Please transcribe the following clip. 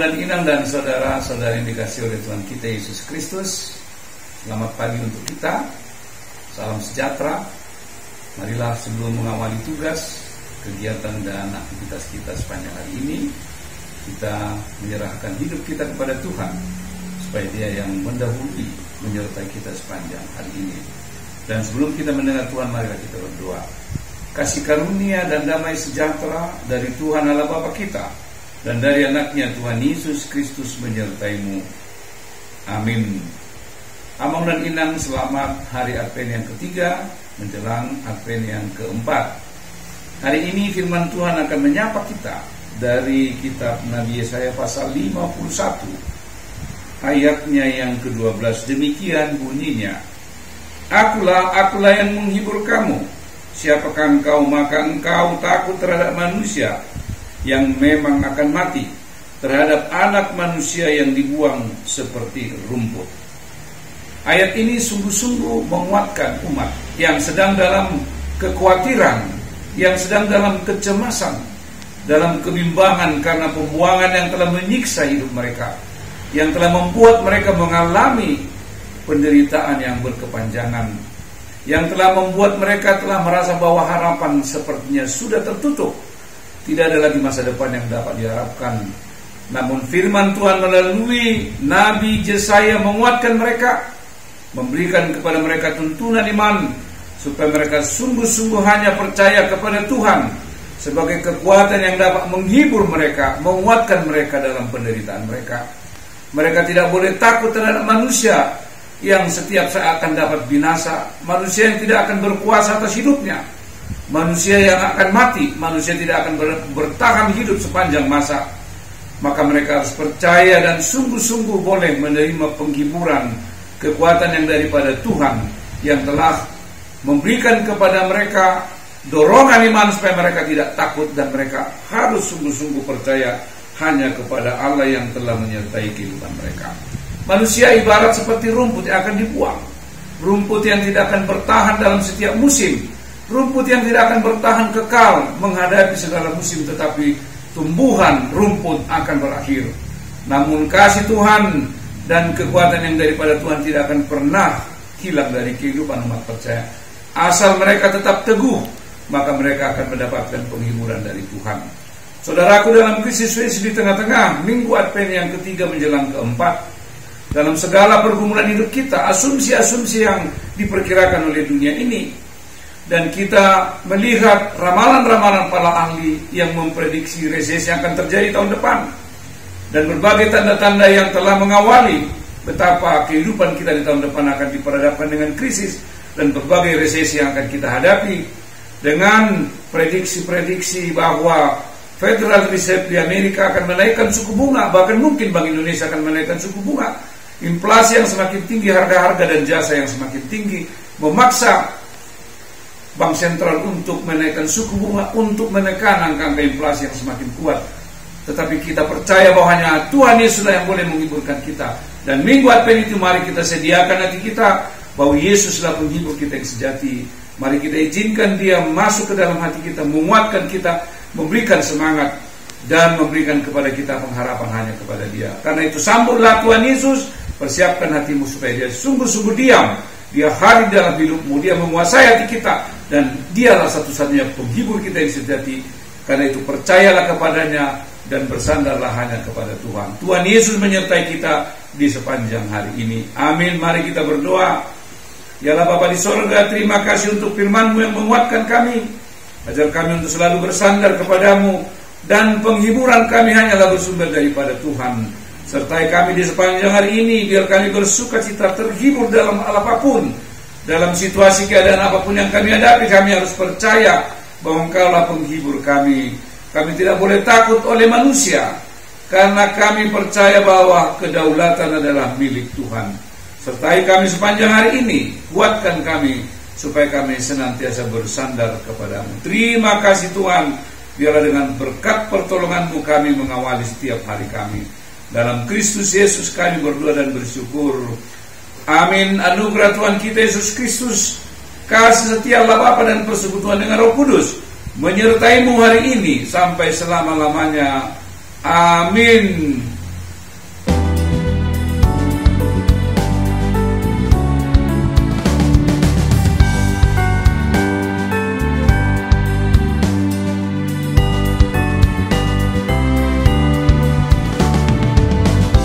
dan Inang dan saudara-saudara yang dikasihi oleh Tuhan kita Yesus Kristus, selamat pagi untuk kita. Salam sejahtera. Marilah sebelum mengawali tugas, kegiatan dan aktivitas kita sepanjang hari ini, kita menyerahkan hidup kita kepada Tuhan, supaya Dia yang mendahului menyertai kita sepanjang hari ini. Dan sebelum kita mendengar Tuhan, marilah kita berdoa. Kasih karunia dan damai sejahtera dari Tuhan Allah Bapa kita dan dari anaknya Tuhan Yesus Kristus menyertaimu. Amin. Amang dan Inang, selamat hari Advent yang ketiga menjelang Advent yang keempat. Hari ini firman Tuhan akan menyapa kita dari kitab Nabi Yesaya pasal 51 ayatnya yang ke-12. Demikian bunyinya, Akulah yang menghibur kamu. Siapakah engkau, maka engkau takut terhadap manusia yang memang akan mati, terhadap anak manusia yang dibuang seperti rumput. Ayat ini sungguh-sungguh menguatkan umat yang sedang dalam kekhawatiran, yang sedang dalam kecemasan, dalam kebimbangan karena pembuangan yang telah menyiksa hidup mereka, yang telah membuat mereka mengalami penderitaan yang berkepanjangan, yang telah membuat mereka telah merasa bahwa harapan sepertinya sudah tertutup. Tidak ada lagi masa depan yang dapat diharapkan. Namun firman Tuhan melalui Nabi Yesaya menguatkan mereka, memberikan kepada mereka tuntunan iman, supaya mereka sungguh-sungguh hanya percaya kepada Tuhan sebagai kekuatan yang dapat menghibur mereka, menguatkan mereka dalam penderitaan mereka. Mereka tidak boleh takut terhadap manusia yang setiap saat akan dapat binasa, manusia yang tidak akan berkuasa atas hidupnya, manusia yang akan mati, manusia tidak akan bertahan hidup sepanjang masa. Maka mereka harus percaya dan sungguh-sungguh boleh menerima penghiburan, kekuatan yang daripada Tuhan, yang telah memberikan kepada mereka dorongan iman supaya mereka tidak takut, dan mereka harus sungguh-sungguh percaya hanya kepada Allah yang telah menyertai kehidupan mereka. Manusia ibarat seperti rumput yang akan dibuang, rumput yang tidak akan bertahan dalam setiap musim, rumput yang tidak akan bertahan kekal menghadapi segala musim, tetapi tumbuhan rumput akan berakhir. Namun kasih Tuhan dan kekuatan yang daripada Tuhan tidak akan pernah hilang dari kehidupan umat percaya. Asal mereka tetap teguh, maka mereka akan mendapatkan penghiburan dari Tuhan. Saudaraku, dalam krisis di tengah-tengah minggu Advent yang ketiga menjelang keempat, dalam segala pergumulan hidup kita, asumsi-asumsi yang diperkirakan oleh dunia ini, dan kita melihat ramalan-ramalan para ahli yang memprediksi resesi yang akan terjadi tahun depan, dan berbagai tanda-tanda yang telah mengawali betapa kehidupan kita di tahun depan akan diperhadapkan dengan krisis dan berbagai resesi yang akan kita hadapi, dengan prediksi-prediksi bahwa Federal Reserve di Amerika akan menaikkan suku bunga, bahkan mungkin Bank Indonesia akan menaikkan suku bunga. Inflasi yang semakin tinggi, harga-harga dan jasa yang semakin tinggi memaksa Bank Sentral untuk menaikkan suku bunga, untuk menekan angka inflasi yang semakin kuat. Tetapi kita percaya bahwa hanya Tuhan Yesus yang boleh menghiburkan kita. Dan minggu Advent itu mari kita sediakan hati kita bahwa Yesuslah penghibur kita yang sejati. Mari kita izinkan Dia masuk ke dalam hati kita, menguatkan kita, memberikan semangat, dan memberikan kepada kita pengharapan hanya kepada Dia. Karena itu sambutlah Tuhan Yesus, persiapkan hatimu supaya Dia sungguh-sungguh diam, Dia hadir dalam hidupmu, Dia menguasai hati kita, dan Dialah satu-satunya penghibur kita yang sejati. Karena itu percayalah kepadanya dan bersandarlah hanya kepada Tuhan. Tuhan Yesus menyertai kita di sepanjang hari ini. Amin. Mari kita berdoa. Ya Allah Bapa di sorga, terima kasih untuk firman-Mu yang menguatkan kami. Ajar kami untuk selalu bersandar kepadamu, dan penghiburan kami hanyalah bersumber daripada Tuhan. Sertai kami di sepanjang hari ini, biar kami bersuka cita, terhibur dalam apapun, dalam situasi keadaan apapun yang kami hadapi. Kami harus percaya bahwa Engkaulah penghibur kami. Kami tidak boleh takut oleh manusia, karena kami percaya bahwa kedaulatan adalah milik Tuhan. Sertai kami sepanjang hari ini, kuatkan kami supaya kami senantiasa bersandar kepadamu. Terima kasih Tuhan, biarlah dengan berkat pertolongan-Mu kami mengawali setiap hari kami. Dalam Kristus Yesus kami berdoa dan bersyukur. Amin. Anugerah Tuhan kita Yesus Kristus, kasih setia Allah Bapa dan persekutuan dengan Roh Kudus menyertai-Mu hari ini sampai selama-lamanya. Amin.